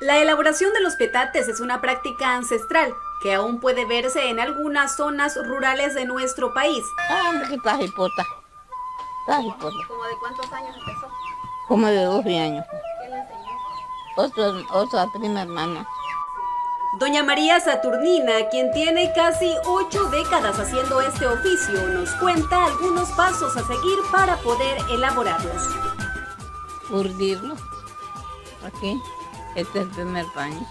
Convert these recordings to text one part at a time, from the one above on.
La elaboración de los petates es una práctica ancestral que aún puede verse en algunas zonas rurales de nuestro país. Hombre, que está hipota. Está hipota. ¿Cómo de cuántos años empezó? Como de 12 años. ¿Quién le enseñó? Otra prima hermana. Doña María Saturnina, quien tiene casi 8 décadas haciendo este oficio, nos cuenta algunos pasos a seguir para poder elaborarlos. Urdirlo. Aquí. Este es el primer paño.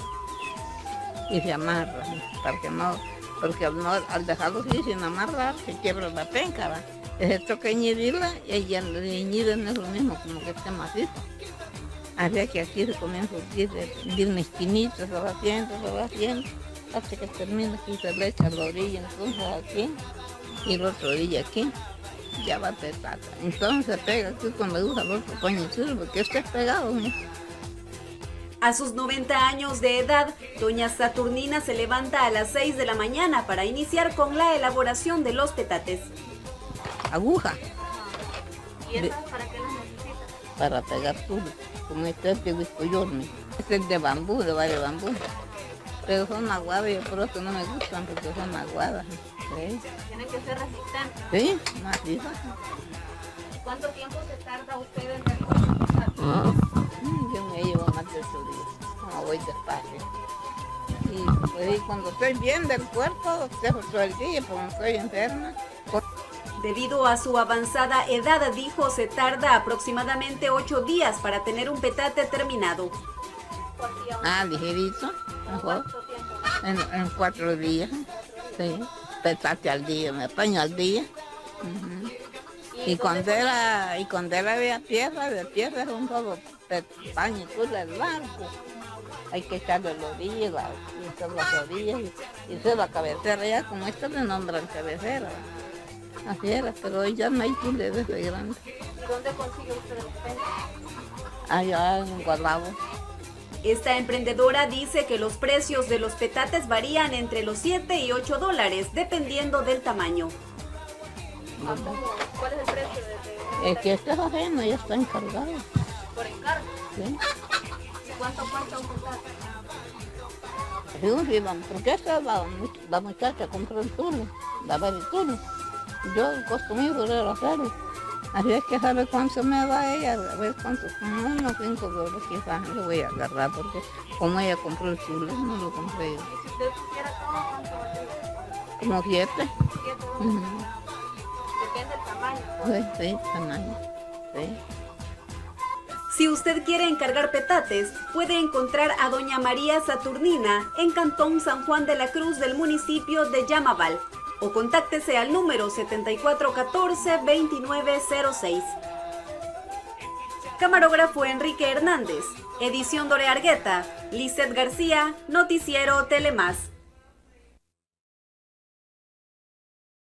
Y se amarra, porque al dejarlo así sin amarrar, se quiebra la penca, ¿va? Es esto que añadirla y ella le añaden es lo mismo, como que esté macizo. Había que aquí se comienza a urdir de una esquinita, se va haciendo, hasta que termina aquí se le echa a la orilla, entonces aquí, y la otra orilla aquí, ya va petata. Entonces se pega aquí cuando usa el otro paño, porque este es pegado, ¿no? A sus 90 años de edad, doña Saturnina se levanta a las 6 de la mañana para iniciar con la elaboración de los petates. Aguja. ¿Y esas para qué las necesita? Para pegar todo, como este es de huiscoyorme. Este es de bambú, de varios bambú. Pero son aguadas, yo por eso no me gustan, porque son aguadas. ¿Sí? Tienen que ser resistentes. Sí, macizas. ¿Cuánto tiempo se tarda usted en realizar? Yo me llevo más de 8 días, como voy despacio. Y pues, cuando estoy bien del cuerpo, dejo todo el día, porque estoy enferma. Debido a su avanzada edad, dijo, se tarda aproximadamente 8 días para tener un petate terminado. Ligerito, mejor. En 4 días. Sí, petate al día, me apaño al día. Y cuando era de tierra es un solo paño, todo el largo. Hay que echarle la orilla, y hacer las orillas, y hacer la cabecera, ya como esto le nombran cabecera. Así era, pero hoy ya no hay chile desde grande. ¿Y dónde consigue usted los peces? Allá en Gualabo. Esta emprendedora dice que los precios de los petates varían entre los 7 y 8 dólares, dependiendo del tamaño. ¿Cuál es el precio de Es que este es ajeno, ya está encargado. ¿Por encargo? Sí. ¿Cuánto cuesta un petate? Sí, porque esta la muchacha compró el turno, la barituna. Yo acostumbrado a hacerlo. Así es que sabe cuánto me da ella, a ver cuánto, como unos 5 dólares quizás le voy a agarrar, porque como ella compró el chule, no lo compré yo. Si usted pusiera todo, ¿cuánto vale? Como 7. 7 dólares. Depende del tamaño. Sí, tamaño. Sí. Si usted quiere encargar petates, puede encontrar a doña María Saturnina en Cantón San Juan de la Cruz del municipio de Yamabal, o contáctese al número 7414-2906. Camarógrafo Enrique Hernández, edición Dore Argueta, Lizeth García, Noticiero Telemás.